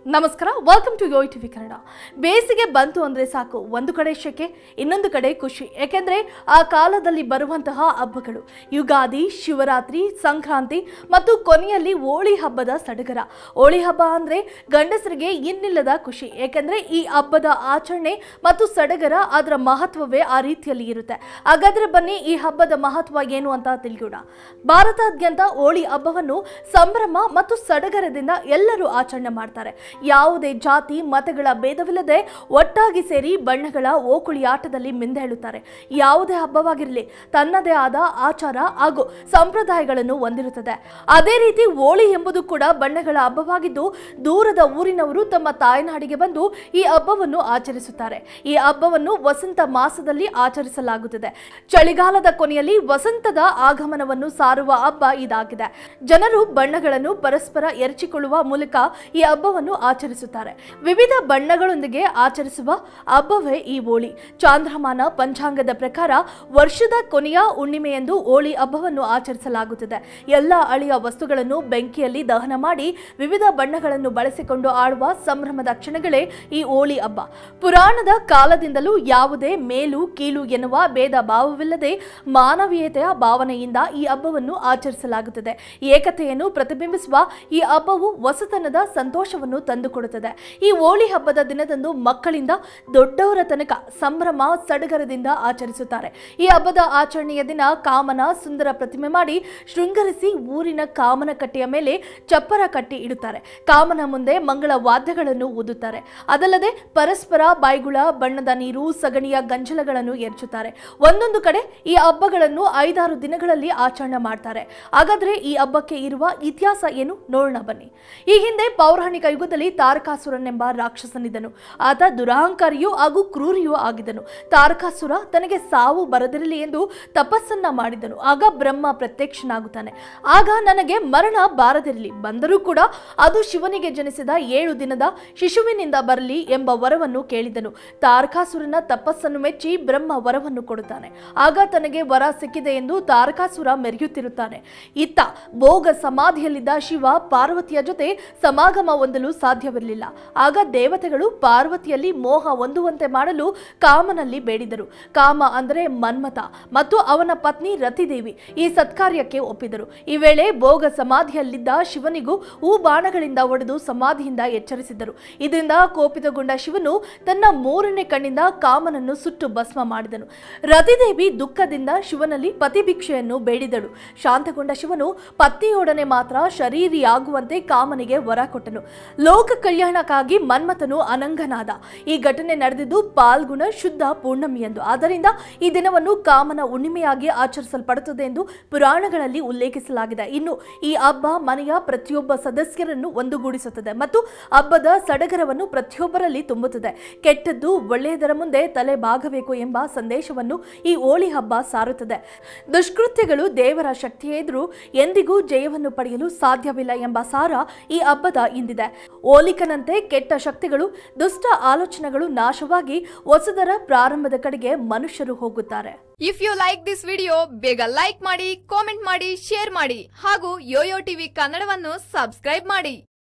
ನಮಸ್ಕಾರ, welcome to Yoyo TV Kannada. ಬೇಸಿಗೆ ಬಂತು ಅಂದರೆ ಸಾಕು, ಒಂದು ಕಡೆ ಶೆಕೆ, ಇನ್ನೊಂದು ಕಡೆ ಖುಷಿ. ಏಕೆಂದರೆ ಆ ಕಾಲದಲ್ಲಿ ಬರುವಂತಹ ಹಬ್ಬಗಳು ಯುಗಾದಿ, ಶಿವರಾತ್ರಿ, ಸಂಕ್ರಾಂತಿ ಮತ್ತು ಕೊನೆಯಲ್ಲಿ ಹೋಳಿ ಹಬ್ಬದ ಸಡಗರ. ಹೋಳಿ ಹಬ್ಬ ಅಂದರೆ ಗಂಡಸರಿಗೆ ಇನ್ನಿಲ್ಲದ ಖುಷಿ. ಏಕೆಂದರೆ ಈ ಹಬ್ಬದ ಆಚರಣೆ ಮತ್ತು ಸಡಗರ ಅದರ ಮಹತ್ವವೇ ಆ ರೀತಿಯಲ್ಲಿ ಇರುತ್ತೆ. ಹಾಗಾದರೆ ಬನ್ನಿ ಈ ಹಬ್ಬದ ಮಹತ್ವ ಏನು ಅಂತ ತಿಳಿಯೋಣ. ಭಾರತಾದ್ಯಂತ ಹೋಳಿ ಹಬ್ಬವನ್ನು ಸಂಭ್ರಮ ಮತ್ತು ಸಡಗರದಿಂದ ಎಲ್ಲರೂ ಆಚರಣೆ ಮಾಡ್ತಾರೆ. ಯಾವುದೇ ಜಾತಿ ಮತಗಳ ಭೇದವಿಲ್ಲದೆ ಒಟ್ಟಾಗಿ ಸೇರಿ ಬಣ್ಣಗಳ ಓಕುಳಿ ಆಟದಲ್ಲಿ ಮಿಂದೇಳುತ್ತಾರೆ. ಯಾವುದೇ ಹಬ್ಬವಾಗಿರಲಿ ತನ್ನದೇ ಆದ ಆಚಾರ ಹಾಗೂ ಸಂಪ್ರದಾಯಗಳನ್ನು ಹೊಂದಿರುತ್ತದೆ. ಅದೇ ರೀತಿ ಹೋಳಿ ಎಂಬುದು ಕೂಡ ಬಣ್ಣಗಳ ಹಬ್ಬವಾಗಿದ್ದು, ದೂರದ ಊರಿನವರು ತಮ್ಮ ತಾಯ್ನಾಡಿಗೆ ಬಂದು ಈ ಹಬ್ಬವನ್ನು ಆಚರಿಸುತ್ತಾರೆ. ಈ ಹಬ್ಬವನ್ನು ವಸಂತ ಮಾಸದಲ್ಲಿ ಆಚರಿಸಲಾಗುತ್ತದೆ. ಚಳಿಗಾಲದ ಕೊನೆಯಲ್ಲಿ ವಸಂತದ ಆಗಮನವನ್ನು ಸಾರುವ ಹಬ್ಬ ಇದಾಗಿದೆ. ಜನರು ಬಣ್ಣಗಳನ್ನು ಪರಸ್ಪರ ಎರಚಿಕೊಳ್ಳುವ ಮೂಲಕ ಈ ಹಬ್ಬವನ್ನು ಆಚರಿಸುತ್ತಾರೆ. ವಿವಿಧ ಬಣ್ಣಗಳೊಂದಿಗೆ ಆಚರಿಸುವ ಹಬ್ಬವೇ ಈ ಹೋಳಿ. ಚಾಂದ್ರಮಾನ ಪಂಚಾಂಗದ ಪ್ರಕಾರ ವರ್ಷದ ಕೊನೆಯ ಹುಣ್ಣಿಮೆಯಂದು ಹೋಳಿ ಹಬ್ಬವನ್ನು ಆಚರಿಸಲಾಗುತ್ತದೆ. ಎಲ್ಲ ಹಳೆಯ ವಸ್ತುಗಳನ್ನು ಬೆಂಕಿಯಲ್ಲಿ ದಹನ ಮಾಡಿ ವಿವಿಧ ಬಣ್ಣಗಳನ್ನು ಬಳಸಿಕೊಂಡು ಆಡುವ ಸಂಭ್ರಮದ ಕ್ಷಣಗಳೇ ಈ ಹೋಳಿ ಹಬ್ಬ. ಪುರಾಣದ ಕಾಲದಿಂದಲೂ ಯಾವುದೇ ಮೇಲು ಕೀಳು ಎನ್ನುವ ಭೇದ ಭಾವವಿಲ್ಲದೆ ಮಾನವೀಯತೆಯ ಭಾವನೆಯಿಂದ ಈ ಹಬ್ಬವನ್ನು ಆಚರಿಸಲಾಗುತ್ತದೆ. ಏಕತೆಯನ್ನು ಪ್ರತಿಬಿಂಬಿಸುವ ಈ ಹಬ್ಬವು ಹೊಸತನದ ಸಂತೋಷವನ್ನು ತಂದುಕೊಡುತ್ತದೆ. ಈ ಹೋಳಿ ಹಬ್ಬದ ದಿನದಂದು ಮಕ್ಕಳಿಂದ ದೊಡ್ಡವರ ತನಕ ಸಂಭ್ರಮ ಸಡಗರದಿಂದ ಆಚರಿಸುತ್ತಾರೆ. ಈ ಹಬ್ಬದ ಆಚರಣೆಯ ದಿನ ಕಾಮನ ಸುಂದರ ಪ್ರತಿಮೆ ಮಾಡಿ ಶೃಂಗರಿಸಿ ಊರಿನ ಕಾಮನ ಕಟ್ಟೆಯ ಮೇಲೆ ಚಪ್ಪರ ಕಟ್ಟಿ ಇಡುತ್ತಾರೆ. ಕಾಮನ ಮುಂದೆ ಮಂಗಳ ವಾದ್ಯಗಳನ್ನು ಊದುತ್ತಾರೆ. ಅದಲ್ಲದೆ ಪರಸ್ಪರ ಬಾಯ್ಗುಳ, ಬಣ್ಣದ ನೀರು, ಸಗಣಿಯ ಗಂಜಲಗಳನ್ನು ಎರಚುತ್ತಾರೆ. ಒಂದೊಂದು ಕಡೆ ಈ ಹಬ್ಬಗಳನ್ನು 5-6 ದಿನಗಳಲ್ಲಿ ಆಚರಣೆ ಮಾಡ್ತಾರೆ. ಹಾಗಾದ್ರೆ ಈ ಹಬ್ಬಕ್ಕೆ ಇರುವ ಇತಿಹಾಸ ಏನು ನೋಡೋಣ ಬನ್ನಿ. ಈ ಹಿಂದೆ ಪೌರಾಣಿಕ ಯುಗದಲ್ಲಿ ತಾರಕಾಸುರನೆಂಬ ರಾಕ್ಷಸನಿದ್ದನು. ಆತ ದುರಹಂಕಾರಿಯೂ ಹಾಗೂ ಕ್ರೂರಿಯೂ ಆಗಿದ್ದನು. ತಾರಕಾಸುರ ತನಗೆ ಸಾವು ಬರದಿರಲಿ ಎಂದು ತಪಸ್ಸನ್ನ ಮಾಡಿದನು. ಆಗ ಬ್ರಹ್ಮ ಪ್ರತ್ಯಕ್ಷನಾಗುತ್ತಾನೆ. ಆಗ ನನಗೆ ಮರಣ ಬಾರದಿರಲಿ, ಬಂದರೂ ಕೂಡ ಅದು ಶಿವನಿಗೆ ಜನಿಸಿದ 7 ದಿನದ ಶಿಶುವಿನಿಂದ ಬರಲಿ ಎಂಬ ವರವನ್ನು ಕೇಳಿದನು. ತಾರಕಾಸುರನ ತಪಸ್ಸನ್ನು ಮೆಚ್ಚಿ ಬ್ರಹ್ಮ ವರವನ್ನು ಕೊಡುತ್ತಾನೆ. ಆಗ ತನಗೆ ವರ ಸಿಕ್ಕಿದೆ ಎಂದು ತಾರಕಾಸುರ ಮೆರೆಯುತ್ತಿರುತ್ತಾನೆ. ಇತ್ತ ಭೋಗ ಸಮಾಧಿಯಲ್ಲಿದ್ದ ಶಿವ ಪಾರ್ವತಿಯ ಜೊತೆ ಸಮಾಗಮ ಹೊಂದಲು ಸಾಧ್ಯವಿರಲಿಲ್ಲ. ಆಗ ದೇವತೆಗಳು ಪಾರ್ವತಿಯಲ್ಲಿ ಮೋಹ ಹೊಂದುವಂತೆ ಮಾಡಲು ಕಾಮನಲ್ಲಿ ಬೇಡಿದರು. ಕಾಮ ಅಂದರೆ ಮನ್ಮಥ ಮತ್ತು ಅವನ ಪತ್ನಿ ರತಿದೇವಿ ಈ ಸತ್ಕಾರ್ಯಕ್ಕೆ ಒಪ್ಪಿದರು. ಈ ವೇಳೆ ಭೋಗ ಸಮಾಧಿಯಲ್ಲಿದ್ದ ಶಿವನಿಗೂ ಬಾಣಗಳಿಂದ ಹೊಡೆದು ಸಮಾಧಿಯಿಂದ ಎಚ್ಚರಿಸಿದರು. ಇದರಿಂದ ಕೋಪಿತಗೊಂಡ ಶಿವನು ತನ್ನ 3ನೇ ಕಣ್ಣಿಂದ ಕಾಮನನ್ನು ಸುಟ್ಟು ಭಸ್ಮ ಮಾಡಿದನು. ರತಿದೇವಿ ದುಃಖದಿಂದ ಶಿವನಲ್ಲಿ ಪತಿಭಿಕ್ಷೆಯನ್ನು ಬೇಡಿದಳು. ಶಾಂತಗೊಂಡ ಶಿವನು ಪತ್ನಿಯೊಡನೆ ಮಾತ್ರ ಶರೀರಿಯಾಗುವಂತೆ ಕಾಮನಿಗೆ ವರ ಕೊಟ್ಟನು. ಲೋಕ ಕಲ್ಯಾಣಕ್ಕಾಗಿ ಮನ್ಮಥನು ಅನಂಗನಾದ. ಈ ಘಟನೆ ನಡೆದಿದ್ದು ಪಾಲ್ಗುಣ ಶುದ್ಧ ಪೂರ್ಣಮಿಯಂದು. ಆದ್ದರಿಂದ ಈ ದಿನವನ್ನು ಕಾಮನ ಹುಣ್ಣಿಮೆಯಾಗಿ ಆಚರಿಸಲ್ಪಡುತ್ತದೆ ಎಂದು ಪುರಾಣಗಳಲ್ಲಿ ಉಲ್ಲೇಖಿಸಲಾಗಿದೆ. ಇನ್ನು ಈ ಹಬ್ಬ ಮನೆಯ ಪ್ರತಿಯೊಬ್ಬ ಸದಸ್ಯರನ್ನು ಒಂದುಗೂಡಿಸುತ್ತದೆ ಮತ್ತು ಹಬ್ಬದ ಸಡಗರವನ್ನು ಪ್ರತಿಯೊಬ್ಬರಲ್ಲಿ ತುಂಬುತ್ತದೆ. ಕೆಟ್ಟದ್ದು ಒಳ್ಳೆಯದರ ಮುಂದೆ ತಲೆ ಬಾಗಬೇಕು ಎಂಬ ಸಂದೇಶವನ್ನು ಈ ಹೋಳಿ ಹಬ್ಬ ಸಾರುತ್ತದೆ. ದುಷ್ಕೃತ್ಯಗಳು ದೇವರ ಶಕ್ತಿಯೇ ಎದುರು ಎಂದಿಗೂ ಜಯವನ್ನು ಪಡೆಯಲು ಸಾಧ್ಯವಿಲ್ಲ ಎಂಬ ಸಾರ ಈ ಹಬ್ಬದ ಹಿಂದಿದೆ. ಹೋಲಿಕನಂತೆ ಕೆಟ್ಟ ಶಕ್ತಿಗಳು, ದುಷ್ಟ ಆಲೋಚನೆಗಳು ನಾಶವಾಗಿ ಹೊಸದರ ಪ್ರಾರಂಭದ ಕಡೆಗೆ ಮನುಷ್ಯರು ಹೋಗುತ್ತಾರೆ. If you like this video, ಬೇಗ ಲೈಕ್ ಮಾಡಿ, ಕಾಮೆಂಟ್ ಮಾಡಿ, ಶೇರ್ ಮಾಡಿ ಹಾಗೂ ಯೋಯೋ ಟಿವಿ ಕನ್ನಡವನ್ನು ಸಬ್ಸ್ಕ್ರೈಬ್ ಮಾಡಿ.